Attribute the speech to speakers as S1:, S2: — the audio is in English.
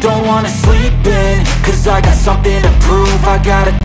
S1: don't wanna sleep in, 'cause I got something to prove. I gotta